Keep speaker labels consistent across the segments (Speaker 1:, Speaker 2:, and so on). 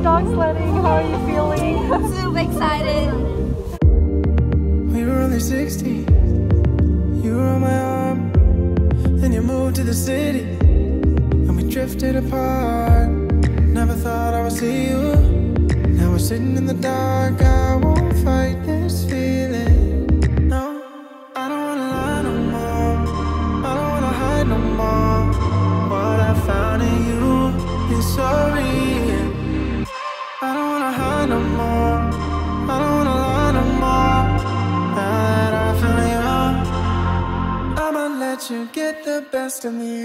Speaker 1: dog sledding. How are you feeling?
Speaker 2: Super excited.
Speaker 3: We were only 16. You were on my arm. Then you moved to the city, and we drifted apart. Never thought I would see you. Now we're sitting in the dark. I won't fight this feeling. No, I don't wanna lie no more. I don't wanna hide no more. What I found in you is so real. I don't wanna hide no more. I don't wanna lie no more. Now that I found you, I'ma let you get the best of me.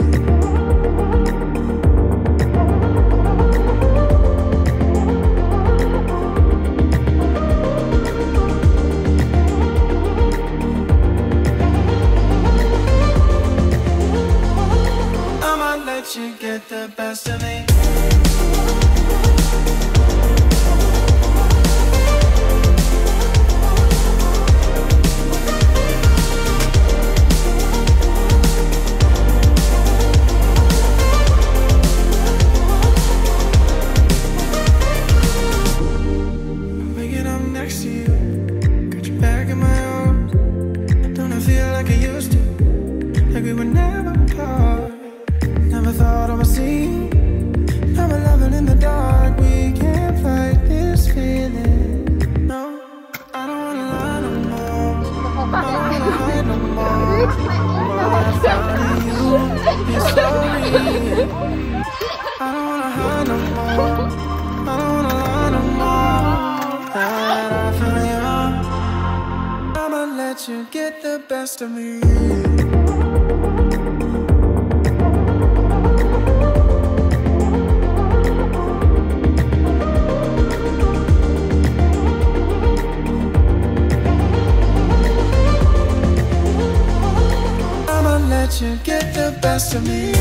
Speaker 3: You get the best of me. Waking up next to you, got your back in my arms. Don't I feel like I used to, like we were never apart. Never thought I would see you. Now we're loving in the dark. We can't fight this feeling. No, I don't wanna lie no more. I don't wanna hide no more. What I found in you is so real. I don't wanna hide no more. I don't wanna lie no more. Now that I found you, I'ma let you get the best of me. You get the best of me.